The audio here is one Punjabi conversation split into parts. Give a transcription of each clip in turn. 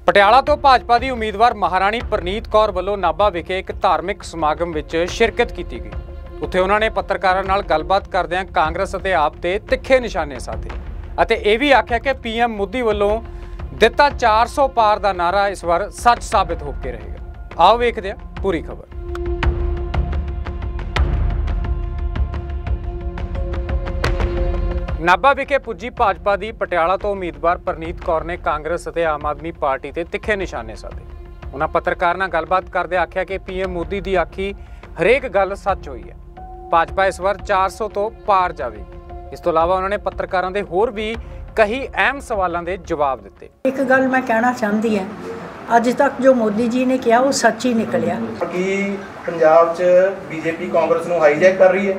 ਪਟਿਆਲਾ ਤੋਂ ਭਾਜਪਾ ਦੀ ਉਮੀਦਵਾਰ ਮਹਾਰਾਣੀ ਪ੍ਰਨੀਤ ਕੌਰ ਵੱਲੋਂ ਨਾਭਾ ਵਿਖੇ ਇੱਕ ਧਾਰਮਿਕ ਸਮਾਗਮ ਵਿੱਚ ਸ਼ਿਰਕਤ ਕੀਤੀ ਗਈ। ਉੱਥੇ ਉਹਨਾਂ ਨੇ ਪੱਤਰਕਾਰਾਂ ਨਾਲ ਗੱਲਬਾਤ ਕਰਦਿਆਂ ਕਾਂਗਰਸ ਅਤੇ ਆਪ ਤੇ ਤਿੱਖੇ ਨਿਸ਼ਾਨੇ ਸਾਧੇ ਅਤੇ ਇਹ ਵੀ ਆਖਿਆ ਕਿ ਪੀਐਮ ਮੋਦੀ ਵੱਲੋਂ ਦਿੱਤਾ 400 ਪਾਰ ਦਾ ਨਾਰਾ ਇਸ ਵਾਰ ਸੱਚ ਸਾਬਿਤ ਹੋ ਕੇ ਰਹੇਗਾ। ਆਓ ਵੇਖਦੇ ਹਾਂ ਪੂਰੀ ਖਬਰ। ਨਾਭਾ ਵਿਖੇ ਪੁੱਜੀ ਭਾਜਪਾ ਦੀ ਪਟਿਆਲਾ ਤੋਂ ਉਮੀਦਵਾਰ ਪ੍ਰਨੀਤ ਕੌਰ ਨੇ ਕਾਂਗਰਸ ਅਤੇ ਆਮ ਆਦਮੀ ਪਾਰਟੀ ਤੇ ਤਿੱਖੇ ਨਿਸ਼ਾਨੇ ਸਾਧੇ। ਉਹਨਾਂ ਪੱਤਰਕਾਰਾਂ ਨਾਲ ਗੱਲਬਾਤ ਕਰਦੇ ਆਖਿਆ ਕਿ ਪੀਐਮ ਮੋਦੀ ਦੀ ਆਖੀ ਹਰੇਕ ਗੱਲ ਸੱਚ ਹੋਈ ਹੈ। ਭਾਜਪਾ ਇਸ ਵਾਰ 400 ਤੋਂ ਪਾਰ ਜਾਵੇਗੀ। ਇਸ ਤੋਂ ਇਲਾਵਾ ਉਹਨਾਂ ਨੇ ਪੱਤਰਕਾਰਾਂ ਦੇ ਹੋਰ ਵੀ ਕਈ ਅਹਿਮ ਸਵਾਲਾਂ ਦੇ ਜਵਾਬ ਦਿੱਤੇ। ਇੱਕ ਗੱਲ ਮੈਂ ਕਹਿਣਾ ਚਾਹੁੰਦੀ ਹਾਂ, ਅੱਜ ਤੱਕ ਜੋ ਮੋਦੀ ਜੀ ਨੇ ਕਿਹਾ ਉਹ ਸੱਚ ਹੀ ਨਿਕਲਿਆ। ਕਿ ਪੰਜਾਬ 'ਚ ਬੀਜੇਪੀ ਕਾਂਗਰਸ ਨੂੰ ਹਾਈਜੈਕ ਕਰ ਰਹੀ ਹੈ।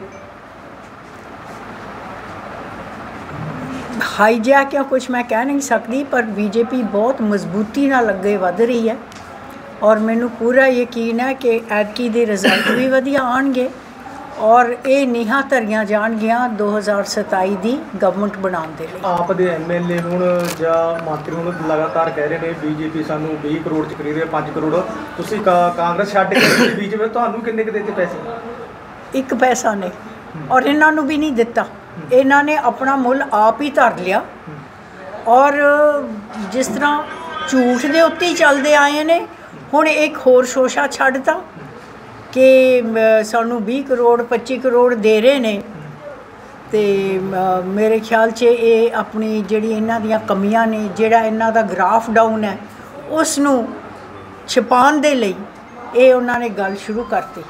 ਹਾਈਜੈਕ ਜਾਂ ਕੁਝ ਮੈਂ ਕਹਿ ਨਹੀਂ ਸਕਦੀ, ਪਰ ਬੀਜੇਪੀ ਬਹੁਤ ਮਜ਼ਬੂਤੀ ਨਾਲ ਅੱਗੇ ਵਧ ਰਹੀ ਹੈ ਔਰ ਮੈਨੂੰ ਪੂਰਾ ਯਕੀਨ ਹੈ ਕਿ ਐਤਕੀ ਦੇ ਰਿਜ਼ਲਟ ਵੀ ਵਧੀਆ ਆਉਣਗੇ ਔਰ ਇਹ ਨੀਹਾਂ ਧਰੀਆਂ ਜਾਣਗੀਆਂ 2027 ਦੀ ਗਵਰਨਮੈਂਟ ਬਣਾਉਣ ਦੇ ਲਈ। ਆਪ ਦੇ ਐਮਐਲਏ ਹੁਣ ਜਾਂ ਮੰਤਰੀ ਹੁਣ ਲਗਾਤਾਰ ਕਹਿ ਰਹੇ ਨੇ ਬੀਜੇਪੀ ਸਾਨੂੰ 20 ਕਰੋੜ ਚ ਖਰੀਦ ਰਹੀ ਹੈ, 5 ਕਰੋੜ ਤੁਸੀਂ ਕਾਂਗਰਸ ਛੱਡ ਕੇ ਬੀਜੇਪੀ ਤੁਹਾਨੂੰ ਕਿੰਨੇ ਕੁ ਦਿੱਤੇ ਪੈਸੇ? ਇੱਕ ਪੈਸਾ ਨਹੀਂ ਔਰ ਇਹਨਾਂ ਨੂੰ ਵੀ ਨਹੀਂ ਦਿੱਤਾ। ਇਹਨਾਂ ਨੇ ਆਪਣਾ ਮੁੱਲ ਆਪ ਹੀ ਧਰ ਲਿਆ ਔਰ ਜਿਸ ਤਰ੍ਹਾਂ ਝੂਠ ਦੇ ਉੱਤੇ ਹੀ ਚੱਲਦੇ ਆਏ ਨੇ, ਹੁਣ ਇੱਕ ਹੋਰ ਸ਼ੋਸ਼ਾ ਛੱਡਤਾ ਕਿ ਸਾਨੂੰ 20 ਕਰੋੜ 25 ਕਰੋੜ ਦੇ ਰਹੇ ਨੇ। ਅਤੇ ਮੇਰੇ ਖਿਆਲ 'ਚ ਇਹ ਆਪਣੀ ਜਿਹੜੀ ਇਹਨਾਂ ਦੀਆਂ ਕਮੀਆਂ ਨੇ, ਜਿਹੜਾ ਇਹਨਾਂ ਦਾ ਗ੍ਰਾਫ ਡਾਊਨ ਹੈ, ਉਸ ਨੂੰ ਛਿਪਾਉਣ ਦੇ ਲਈ ਇਹ ਉਹਨਾਂ ਨੇ ਗੱਲ ਸ਼ੁਰੂ ਕਰਤੀ।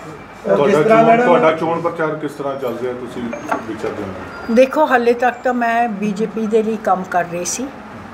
ਤੁਹਾਡਾ ਚੋਣ ਪ੍ਰਚਾਰ ਕਿਸ ਤਰ੍ਹਾਂ ਚੱਲ ਰਿਹਾ, ਤੁਸੀਂ ਵਿਚਰਦੇ ਹੋ? ਦੇਖੋ, ਹਾਲੇ ਤੱਕ ਤਾਂ ਮੈਂ ਬੀਜੇਪੀ ਦੇ ਲਈ ਕੰਮ ਕਰ ਰਹੀ ਸੀ।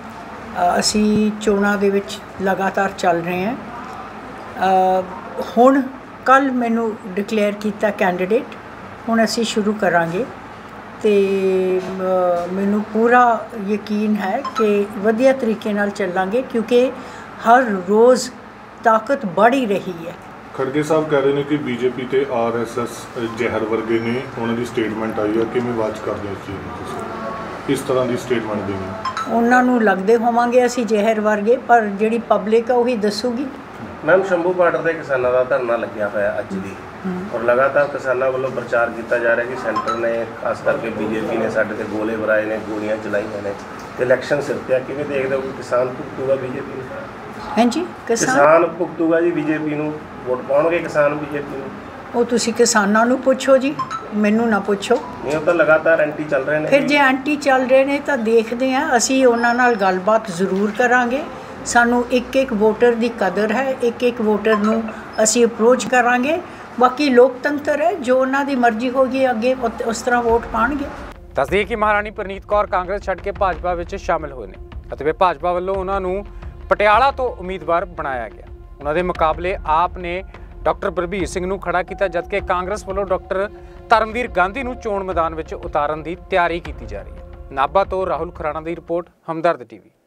ਅਸੀਂ ਚੋਣਾਂ ਦੇ ਵਿੱਚ ਲਗਾਤਾਰ ਚੱਲ ਰਹੇ ਹਾਂ। ਹੁਣ ਕੱਲ੍ਹ ਮੈਨੂੰ ਡਿਕਲੇਅਰ ਕੀਤਾ ਕੈਂਡੀਡੇਟ, ਹੁਣ ਅਸੀਂ ਸ਼ੁਰੂ ਕਰਾਂਗੇ ਅਤੇ ਮੈਨੂੰ ਪੂਰਾ ਯਕੀਨ ਹੈ ਕਿ ਵਧੀਆ ਤਰੀਕੇ ਨਾਲ ਚੱਲਾਂਗੇ ਕਿਉਂਕਿ ਹਰ ਰੋਜ਼ ਤਾਕਤ बढ़ ही रही है। ਖੜਗੇ ਸਾਹਿਬ ਕਹਿ ਰਹੇ ਨੇ ਕਿ ਬੀਜੇਪੀ ਤੇ ਆਰਐਸਐਸ ਜ਼ਹਿਰ ਵਰਗੇ ਨੇ, ਉਹਨਾਂ ਦੀ ਸਟੇਟਮੈਂਟ ਆਈ ਹੈ, ਕਿਵੇਂ ਵਾਚ ਕਰਦੇ ਹੋ ਇਸ ਚੀਜ਼ ਨੂੰ ਤੁਸੀਂ? ਇਸ ਤਰ੍ਹਾਂ ਦੀ ਸਟੇਟਮੈਂਟ ਦੇਣੀ ਉਹਨਾਂ ਨੂੰ ਲੱਗਦੇ ਹੋਵਾਂਗੇ ਅਸੀਂ ਜ਼ਹਿਰ ਵਰਗੇ, ਪਰ ਜਿਹੜੀ ਪਬਲਿਕ ਆ ਉਹੀ ਦੱਸੂਗੀ। ਮੈਮ, ਸ਼ੰਭੂ ਬਾਰਡਰ ਦੇ ਕਿਸਾਨਾਂ ਦਾ ਧਰਨਾ ਲੱਗਿਆ ਹੋਇਆ ਅੱਜ ਦੀ ਔਰ ਲਗਾਤਾਰ ਕਿਸਾਨਾਂ ਵੱਲੋਂ ਪ੍ਰਚਾਰ ਕੀਤਾ ਜਾ ਰਿਹਾ ਕਿ ਸੈਂਟਰ ਨੇ ਖਾਸ ਕਰਕੇ ਬੀਜੇਪੀ ਨੇ ਸਾਡੇ ਤੇ ਗੋਲੇ ਵਰਾਏ ਨੇ, ਗੋਲੀਆਂ ਚਲਾਈਆਂ ਨੇ ਤੇ ਇਲੈਕਸ਼ਨ ਸਿਰ ਤੇ ਆ। ਕਿਵੇਂ ਦੇਖਦੇ ਹੋ ਕਿ ਕਿਸਾਨ ਭੁਗਤੂਗਾ ਬੀਜੇਪੀ ਨੂੰ? ਹਾਂਜੀ, ਕਿਸਾਨ ਭੁਗਤੂਗਾ ਜੀ ਬੀਜੇਪੀ ਨੂੰ, ਵੋਟ ਪਾਉਣਗੇ ਕਿਸਾਨ ਬੀਜੇਪੀ ਨੂੰ? ਉਹ ਤੁਸੀਂ ਕਿਸਾਨਾਂ ਨੂੰ ਪੁੱਛੋ ਜੀ, ਮੈਨੂੰ ਨਾ ਪੁੱਛੋ। ਨਹੀਂ, ਉਹ ਤਾਂ ਲਗਾਤਾਰ ਐਂਟੀ ਚੱਲ ਰਹੇ ਨੇ। ਫਿਰ ਜੇ ਐਂਟੀ ਚੱਲ ਰਹੇ ਨੇ ਤਾਂ ਦੇਖਦੇ ਹਾਂ, ਅਸੀਂ ਉਹਨਾਂ ਨਾਲ ਗੱਲਬਾਤ ਜ਼ਰੂਰ ਕਰਾਂਗੇ। ਸਾਨੂੰ ਇੱਕ ਇੱਕ ਵੋਟਰ ਦੀ ਕਦਰ ਹੈ, ਇੱਕ ਇੱਕ ਵੋਟਰ ਨੂੰ ਅਸੀਂ ਅਪਰੋਚ ਕਰਾਂਗੇ। ਬਾਕੀ ਲੋਕਤੰਤਰ ਹੈ, ਜੋ ਉਹਨਾਂ ਦੀ ਮਰਜ਼ੀ ਹੋਗੀ ਅੱਗੇ ਉਸ ਤਰ੍ਹਾਂ ਵੋਟ ਪਾਉਣਗੇ। ਦੱਸ ਦਈਏ ਕਿ ਮਹਾਰਾਣੀ ਪ੍ਰਨੀਤ ਕੌਰ ਕਾਂਗਰਸ ਛੱਡ ਕੇ ਭਾਜਪਾ ਵਿੱਚ ਸ਼ਾਮਿਲ ਹੋਏ ਨੇ ਅਤੇ ਭਾਜਪਾ ਵੱਲੋਂ ਉਹਨਾਂ ਨੂੰ ਪਟਿਆਲਾ ਤੋਂ ਉਮੀਦਵਾਰ ਬਣਾਇਆ ਗਿਆ। ਉਹਨਾਂ ਦੇ ਮੁਕਾਬਲੇ ਆਪ ਨੇ ਡਾਕਟਰ ਬਲਬੀਰ ਸਿੰਘ ਨੂੰ ਖੜਾ ਕੀਤਾ, ਜਦਕਿ ਕਾਂਗਰਸ ਵੱਲੋਂ ਡਾਕਟਰ ਧਰਮਵੀਰ ਗਾਂਧੀ ਨੂੰ ਚੋਣ ਮੈਦਾਨ ਵਿੱਚ ਉਤਾਰਨ ਦੀ ਤਿਆਰੀ ਕੀਤੀ ਜਾ ਰਹੀ ਹੈ। ਨਾਭਾ ਤੋਂ ਰਾਹੁਲ ਖੁਰਾਣਾ ਦੀ ਰਿਪੋਰਟ, ਹਮਦਰਦ ਟੀਵੀ।